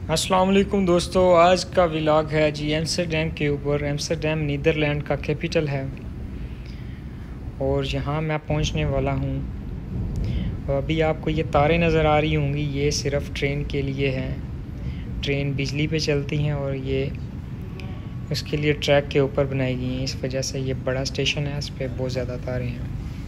अस्सलाम वालेकुम दोस्तों, आज का व्लॉग है जी एम्स्टरडम के ऊपर। एम्स्टरडम नीदरलैंड का कैपिटल है और यहाँ मैं पहुँचने वाला हूँ। अभी आपको ये तारें नज़र आ रही होंगी, ये सिर्फ ट्रेन के लिए हैं। ट्रेन बिजली पे चलती हैं और ये उसके लिए ट्रैक के ऊपर बनाई गई हैं। इस वजह से ये बड़ा स्टेशन है, इस पर बहुत ज़्यादा तारें हैं।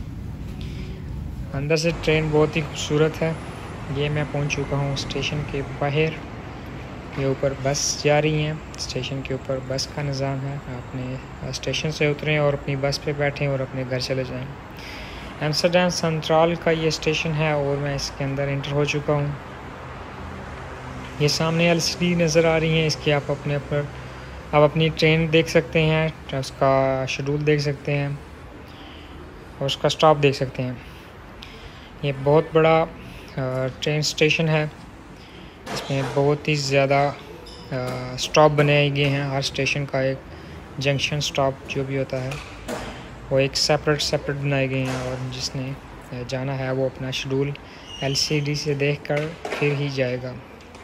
अंदर से ट्रेन बहुत ही खूबसूरत है। ये मैं पहुँच चुका हूँ स्टेशन के बाहर। ये ऊपर बस जा रही हैं। स्टेशन के ऊपर बस का निज़ाम है, आपने स्टेशन से उतरें और अपनी बस पे बैठें और अपने घर चले जाएं। एम्स्टरडम सेंट्रल का ये स्टेशन है और मैं इसके अंदर एंटर हो चुका हूँ। ये सामने एलसीडी नज़र आ रही हैं, इसकी आप अपनी ट्रेन देख सकते हैं, उसका शेड्यूल देख सकते हैं और उसका स्टॉप देख सकते हैं। ये बहुत बड़ा ट्रेन स्टेशन है, इसमें बहुत ही ज़्यादा स्टॉप बनाए गए हैं। हर स्टेशन का एक जंक्शन स्टॉप जो भी होता है वो एक सेपरेट बनाए गए हैं और जिसने जाना है वो अपना शेड्यूल एलसीडी से देखकर फिर ही जाएगा।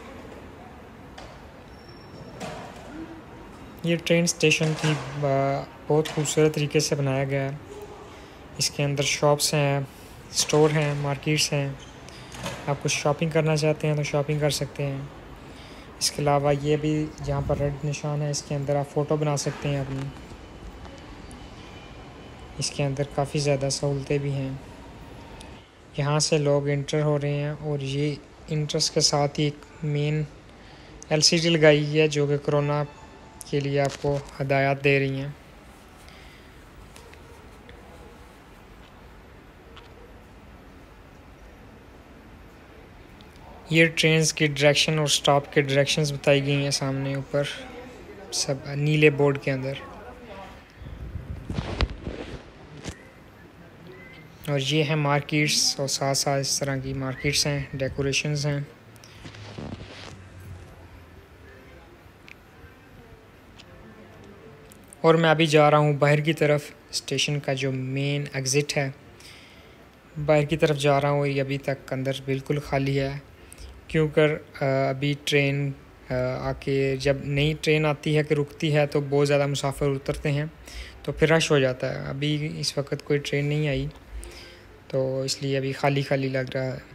ये ट्रेन स्टेशन की बहुत खूबसूरत तरीके से बनाया गया है। इसके अंदर शॉप्स हैं, स्टोर हैं, मार्केट्स हैं। आप कुछ शॉपिंग करना चाहते हैं तो शॉपिंग कर सकते हैं। इसके अलावा ये भी जहाँ पर रेड निशान है, इसके अंदर आप फ़ोटो बना सकते हैं अपनी। इसके अंदर काफ़ी ज़्यादा सहूलतें भी हैं। यहाँ से लोग इंटर हो रहे हैं और ये इंट्रेंस के साथ ही एक मेन एलसीडी लगाई है जो कि कोरोना के लिए आपको हदायत दे रही हैं। ये ट्रेन्स की डायरेक्शन और स्टॉप के डायरेक्शंस बताई गई हैं सामने ऊपर सब नीले बोर्ड के अंदर। और ये है मार्केट्स और साथ साथ इस तरह की मार्केट्स हैं, डेकोरेशंस हैं। और मैं अभी जा रहा हूँ बाहर की तरफ। स्टेशन का जो मेन एग्ज़िट है, बाहर की तरफ जा रहा हूँ। ये अभी तक अंदर बिल्कुल खाली है क्योंकि अभी ट्रेन आके जब नई ट्रेन आती है कि रुकती है तो बहुत ज़्यादा मुसाफिर उतरते हैं तो फिर रश हो जाता है। अभी इस वक्त कोई ट्रेन नहीं आई तो इसलिए अभी खाली खाली लग रहा है।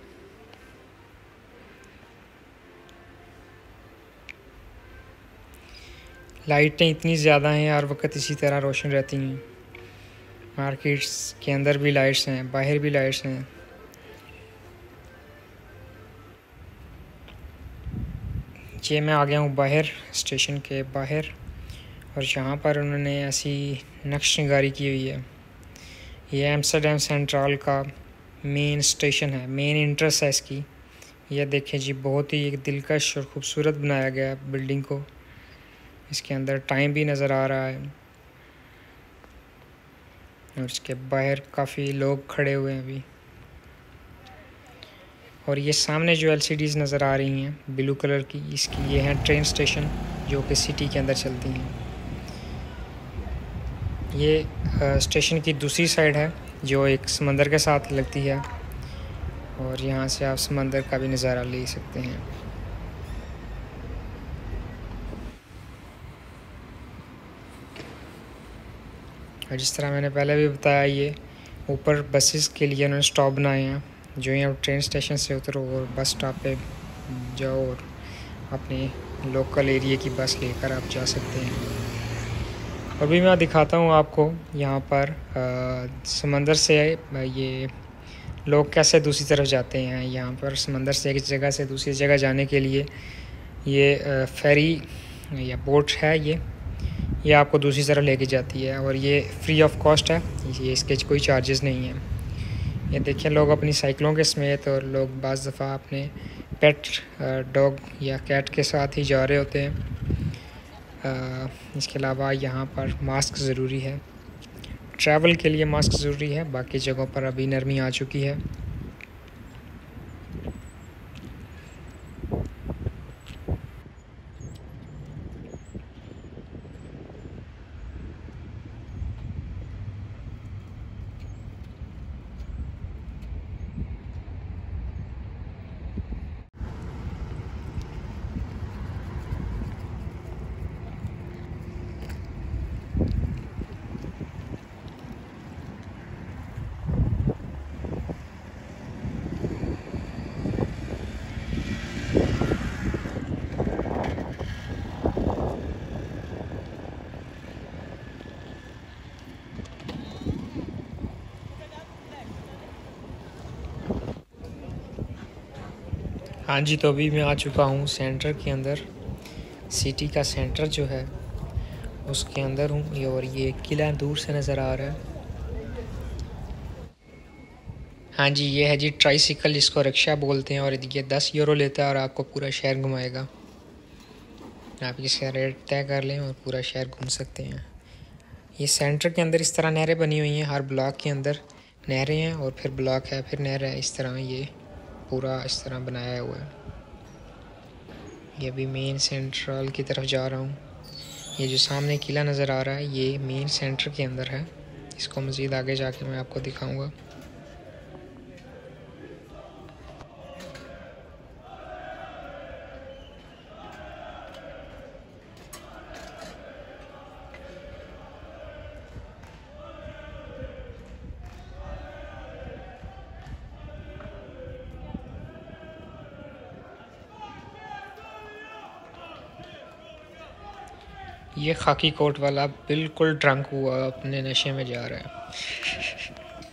लाइटें इतनी ज़्यादा हैं, हर वक्त इसी तरह रोशन रहती हैं। मार्केट्स के अंदर भी लाइट्स हैं, बाहर भी लाइट्स हैं। ये मैं आ गया हूँ बाहर, स्टेशन के बाहर, और यहाँ पर उन्होंने ऐसी नक्श निगारी की हुई है। ये एम्स्टरडम सेंट्रल का मेन स्टेशन है, मेन इंट्रेंस है इसकी। यह देखें जी, बहुत ही एक दिलकश और ख़ूबसूरत बनाया गया है बिल्डिंग को। इसके अंदर टाइम भी नज़र आ रहा है और इसके बाहर काफ़ी लोग खड़े हुए हैं अभी। और ये सामने जो एलसीडीज़ नज़र आ रही हैं ब्लू कलर की, इसकी ये हैं ट्रेन स्टेशन जो कि सिटी के अंदर चलती हैं। ये स्टेशन की दूसरी साइड है जो एक समंदर के साथ लगती है और यहाँ से आप समंदर का भी नज़ारा ले सकते हैं। और जिस तरह मैंने पहले भी बताया, ये ऊपर बसेस के लिए उन्होंने स्टॉप बनाए हैं। जो यहाँ ट्रेन स्टेशन से उतरो और बस स्टॉप पे जाओ और अपने लोकल एरिया की बस लेकर आप जा सकते हैं। और भी मैं दिखाता हूँ आपको यहाँ पर समंदर से ये लोग कैसे दूसरी तरफ जाते हैं। यहाँ पर समंदर से एक जगह से दूसरी जगह जाने के लिए ये फेरी या बोट है, ये आपको दूसरी तरफ लेके जाती है और ये फ्री ऑफ कॉस्ट है। ये इसके कोई चार्जेस नहीं हैं। ये देखिए, लोग अपनी साइकिलों के समेत और लोग बाज़ दफ़ा अपने पेट डॉग या कैट के साथ ही जा रहे होते हैं। इसके अलावा यहाँ पर मास्क ज़रूरी है, ट्रैवल के लिए मास्क ज़रूरी है। बाकी जगहों पर अभी नरमी आ चुकी है। हाँ जी, तो अभी मैं आ चुका हूँ सेंटर के अंदर। सिटी का सेंटर जो है उसके अंदर हूँ और ये किला दूर से नज़र आ रहा है। हाँ जी, ये है जी ट्राईसाइकिल, जिसको रिक्शा बोलते हैं, और ये 10 यूरो लेता है और आपको पूरा शहर घुमाएगा। आप इसका रेट तय कर लें और पूरा शहर घूम सकते हैं। ये सेंटर के अंदर इस तरह नहरें बनी हुई हैं, हर ब्लॉक के अंदर नहरें हैं और फिर ब्लॉक है, फिर नहर है, इस तरह ये पूरा इस तरह बनाया हुआ है। ये अभी मेन सेंट्रल की तरफ जा रहा हूँ। ये जो सामने किला नज़र आ रहा है ये मेन सेंटर के अंदर है। इसको मज़ीद आगे जाके मैं आपको दिखाऊंगा। ये खाकी कोट वाला बिल्कुल ड्रंक हुआ अपने नशे में जा रहा है।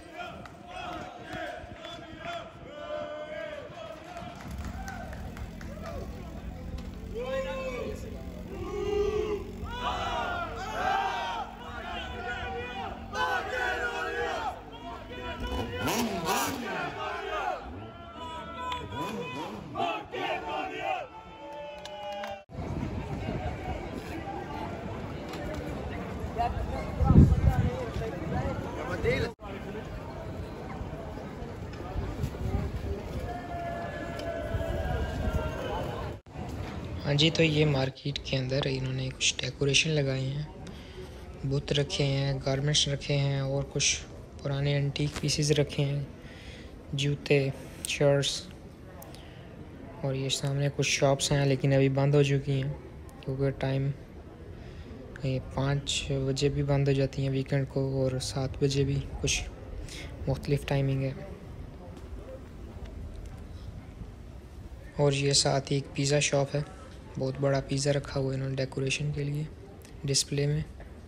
हाँ जी, तो ये मार्केट के अंदर इन्होंने कुछ डेकोरेशन लगाए हैं, बुत रखे हैं, गारमेंट्स रखे हैं और कुछ पुराने एंटीक पीसेस रखे हैं, जूते, शर्ट्स। और ये सामने कुछ शॉप्स हैं लेकिन अभी बंद हो चुकी हैं क्योंकि टाइम ये 5 बजे भी बंद हो जाती हैं वीकेंड को और 7 बजे भी, कुछ मुख्तलिफ टाइमिंग है। और ये साथ ही एक पिज़्ज़ा शॉप है, बहुत बड़ा पिज़्ज़ा रखा हुआ है इन्होंने डेकोरेशन के लिए डिस्प्ले में।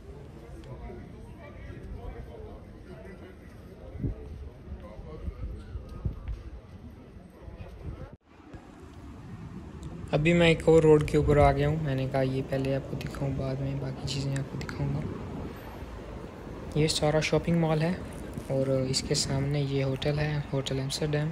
अभी मैं एक और रोड के ऊपर आ गया हूँ। मैंने कहा ये पहले आपको दिखाऊँ, बाद में बाकी चीज़ें आपको दिखाऊँगा। ये सारा शॉपिंग मॉल है और इसके सामने ये होटल है, होटल एम्स्टरडम।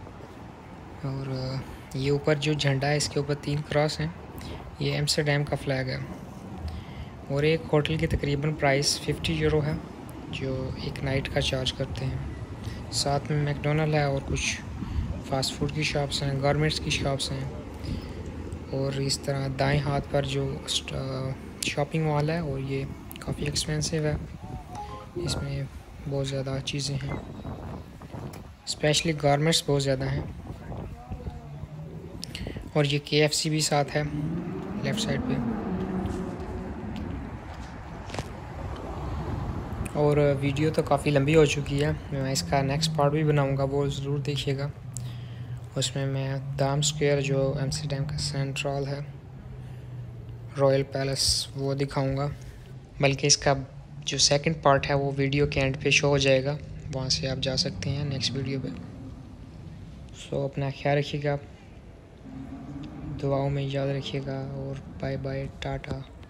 और ये ऊपर जो झंडा है इसके ऊपर 3 क्रॉस हैं, ये एम्स्टरडम का फ्लैग है। और एक होटल की तकरीबन प्राइस 50 यूरो है जो एक नाइट का चार्ज करते हैं। साथ में मैकडोनल्ड है और कुछ फास्ट फूड की शॉप्स हैं, गारमेंट्स की शॉप्स हैं। और इस तरह दाएं हाथ पर जो शॉपिंग मॉल है और ये काफ़ी एक्सपेंसिव है, इसमें बहुत ज़्यादा चीज़ें हैं, स्पेशली गारमेंट्स बहुत ज़्यादा हैं। और ये KFC भी साथ है लेफ़्ट साइड पे। और वीडियो तो काफ़ी लंबी हो चुकी है, मैं इसका नेक्स्ट पार्ट भी बनाऊंगा, वो ज़रूर देखिएगा। उसमें मैं दाम स्क्वायर जो एम्स्टरडम का सेंट्रल है, रॉयल पैलेस, वो दिखाऊंगा। बल्कि इसका जो सेकंड पार्ट है वो वीडियो के एंड पे शो हो जाएगा, वहाँ से आप जा सकते हैं नेक्स्ट वीडियो पे। सो अपना ख्याल रखिएगा, दुआओं में याद रखिएगा और बाय बाय, टाटा।